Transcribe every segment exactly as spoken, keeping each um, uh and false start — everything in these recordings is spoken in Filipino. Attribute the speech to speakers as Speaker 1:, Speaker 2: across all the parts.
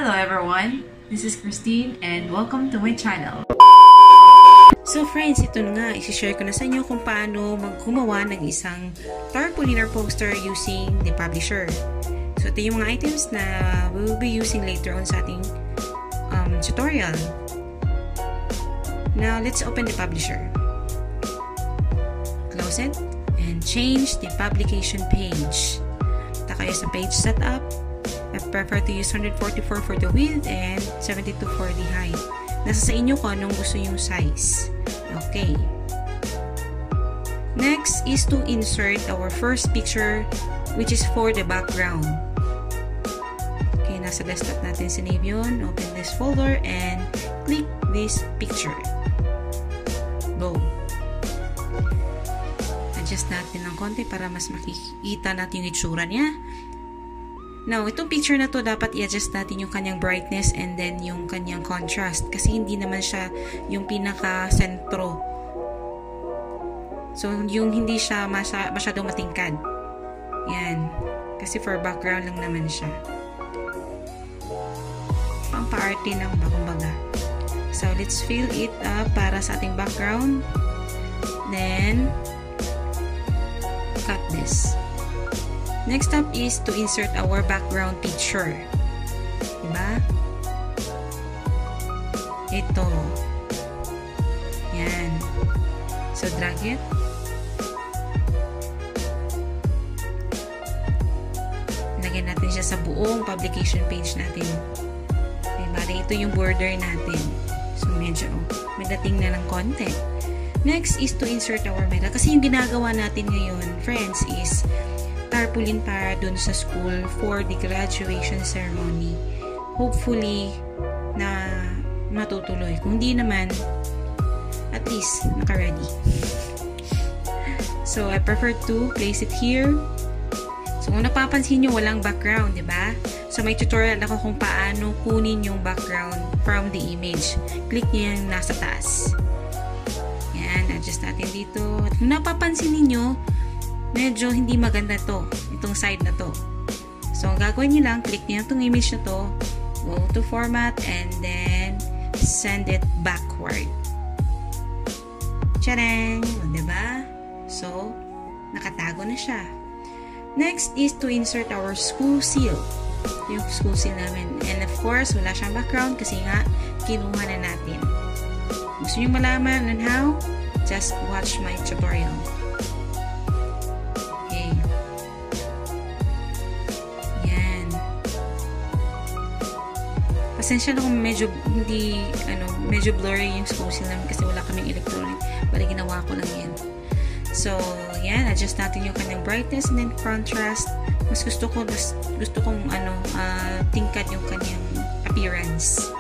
Speaker 1: Hello everyone, this is Christine and welcome to my channel.
Speaker 2: So friends, ito na nga, isi-share ko na sa inyo kung paano maggumawa ng isang tarpauliner poster using the publisher. So ito yung mga items na we will be using later on sa ating um, tutorial. Now, let's open the publisher. Close it and change the publication page. Punta kayo sa page setup. I prefer to use one forty-four for the width and seventy-two for the height. Nasa sa inyo kung anong gusto yung size. Okay. Next is to insert our first picture, which is for the background. Okay, nasa desktop natin sinave yun. Open this folder and click this picture. Go. Adjust natin ng konti para mas makikita natin yung itsura niya. Now, itong picture na to, dapat i-adjust natin yung kanyang brightness and then yung kanyang contrast. Kasi hindi naman siya yung pinaka-sentro. So, yung hindi siya masya, masyadong matingkad. Yan. Kasi for background lang naman siya. Pampa-arte lang ba, kumbaga. So, let's fill it up para sa ating background. Then, cut this. Next up is to insert our background picture. Diba? Ito. Yan. So, drag it. Lagyan natin siya sa buong publication page natin. Diba? Ito yung border natin. So, medyo may dating na ng konti. Next is to insert our medal. Kasi yung ginagawa natin ngayon, friends, is tarpaulin para dun sa school for the graduation ceremony. Hopefully, na matutuloy. Kung di naman, at least, naka-ready. So, I prefer to place it here. So, kung napapansin nyo, walang background, di ba? So, may tutorial ako kung paano kunin yung background from the image. Click nyo yung nasa taas. Yan, adjust natin dito. At kung napapansin niyo medyo hindi maganda to, itong side na to. So, ang gagawin nyo lang, click nyo itong image na to, go to format, and then send it backward. Tcharan! O, diba? So, nakatago na siya. Next is to insert our school seal. Yung school seal namin. And of course, wala siyang background kasi nga, kinuha na natin. Gusto nyo malaman on how? Just watch my tutorial. Pasensya na kung medyo hindi, ano, medyo blurry yung school seal namin kasi wala kaming electronic. Bali, ginawa ko lang yan. So, yan. Adjust natin yung kanyang brightness and then contrast. Mas gusto ko, mas gusto kong, ano, uh, tingkad yung kanyang appearance.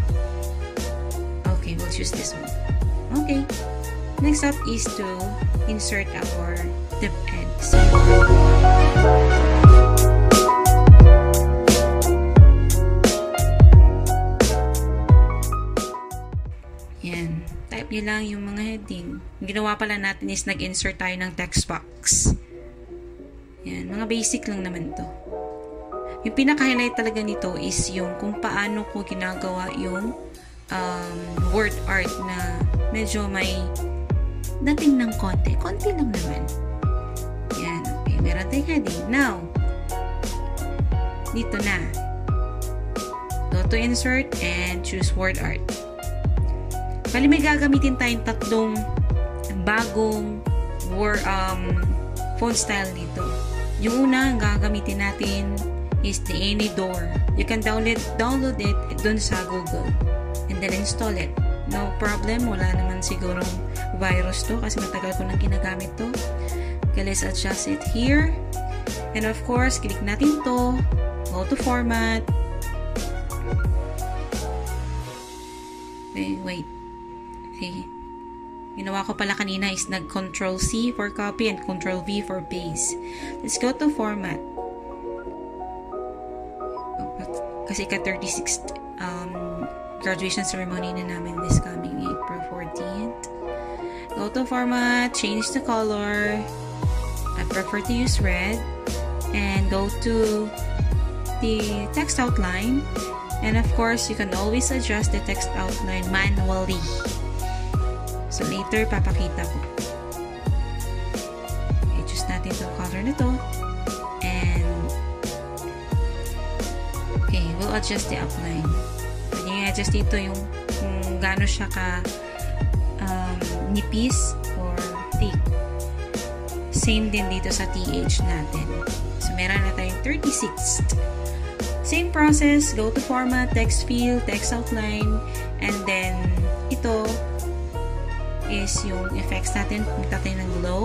Speaker 2: Okay, we'll choose this one. Okay. Next up is to insert our tip ends. Yan. Type nyo lang yung mga heading. Ang ginawa pala natin is nag-insert tayo ng text box. Yan. Mga basic lang naman to. Yung pinaka-highlight talaga nito is yung kung paano ko ginagawa yung um, word art na medyo may dating ng konti. Konti lang naman. Yan. Okay. Meron tayong heading. Now, dito na. Go to insert and choose word art. Bali, may gagamitin tayong tatlong bagong word, um, font style dito. Yung una, ang gagamitin natin is the AnyDoor. You can download, download it dun sa Google and then install it. No problem. Wala naman sigurong virus to kasi matagal ko nang ginagamit to. Okay, let's adjust it here. And of course, click natin to. Go to format. Wait, wait. Okay. Ginawa ko pala kanina is nag-Control C for copy and Control V for paste. Let's go to format. Kasi ka thirty-sixth um, graduation ceremony na namin this coming April fourteenth. Go to format, change the color. I prefer to use red. And go to the text outline. And of course, you can always adjust the text outline manually. So later, papakita ko. Okay, choose natin itong color na to. And okay, we'll adjust the outline. Pwede nyo adjust dito yung kung gaano siya ka um, nipis or thick. Same din dito sa T H natin. So meron na tayong thirty-sixth. Same process, go to format, text field, text outline, and then ito is yung effects natin. Punta tayo ng glow.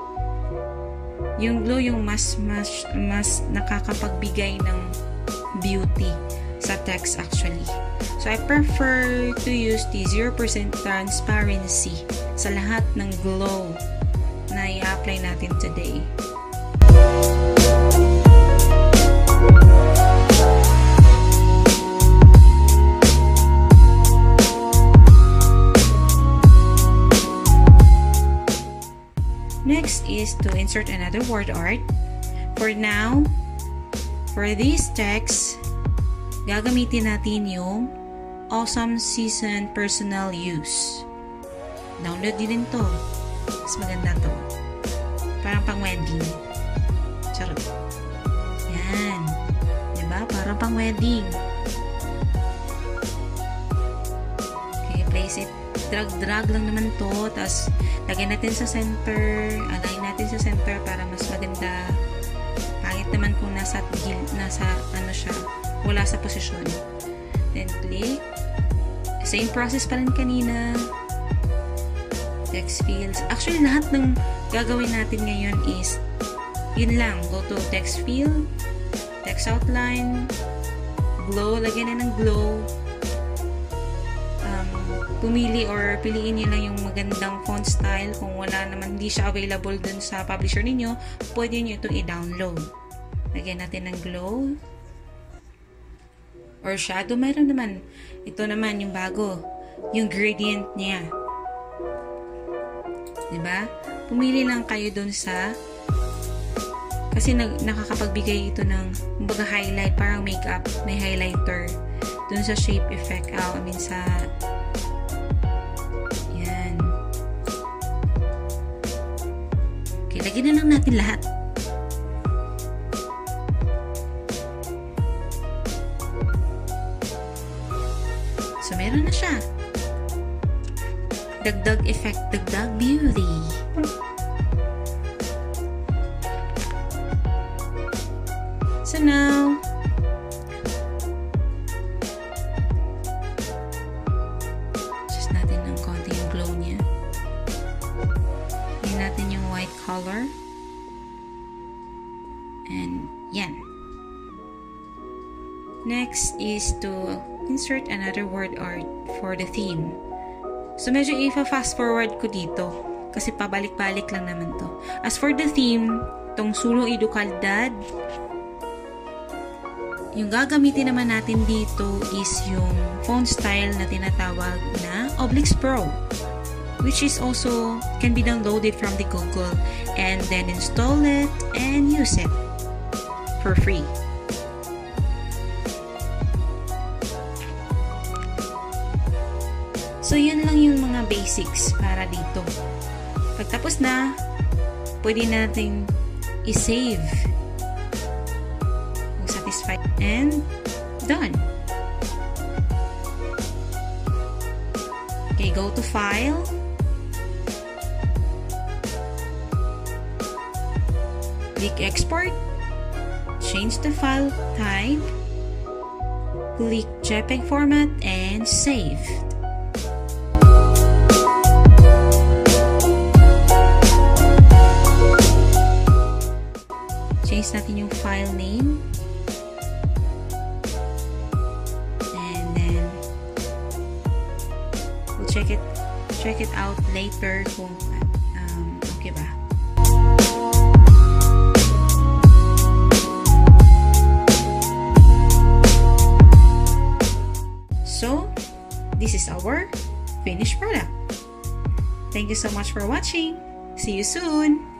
Speaker 2: Yung glow yung mas mas mas nakakapagbigay ng beauty sa text actually. So I prefer to use the zero percent transparency sa lahat ng glow na i-apply natin today. Next is to insert another word art. For now, for this text, gagamitin natin yung Awesome Season Personal Use. Download din to. Mas maganda to. Parang pang wedding. Charot. Yan. Diba? Parang pang wedding. Okay, place it. Drag-drag lang naman to. Tapos, lagyan natin sa center. Align natin sa center para mas maganda. Pangit naman kung nasa, nasa ano siya, wala sa posisyon. Then, click. Same process pa rin kanina. Text fields. Actually, lahat ng gagawin natin ngayon is yun lang. Go to text field, text outline, glow. Lagyan na ng glow. Pumili or piliin nyo lang yung magandang font style. Kung wala naman, hindi siya available dun sa publisher ninyo, pwede nyo itong i-download. Lagyan natin ng glow. Or shadow, mayroon naman. Ito naman, yung bago. Yung gradient niya. Diba? Pumili lang kayo dun sa kasi nag, nakakapagbigay ito ng kumbaga highlight, parang makeup, may highlighter. Dun sa shape effect. Oh, I mean sa lagyan na lang natin lahat. So, meron na siya. Dagdag effect, dagdag beauty. So, now, just natin ng konti yung glow niya. Natin yung white color. And yan. Next is to insert another word art for the theme. So medyo i-fast forward ko dito kasi pabalik-balik lang naman to. As for the theme, tong sulong edukaldad, yung gagamitin naman natin dito is yung font style na tinatawag na Oblix Pro, which is also can be downloaded from the Google and then install it and use it for free. So, yun lang yung mga basics para dito. Pagtapos na, pwede nating i-save kung satisfied and done. Okay, go to File. Click Export, change the file type, click JPEG format, and save. Change natin yung file name, and then we'll check it check it out later kung um, okay ba. So, this is our finished product. Thank you so much for watching. See you soon!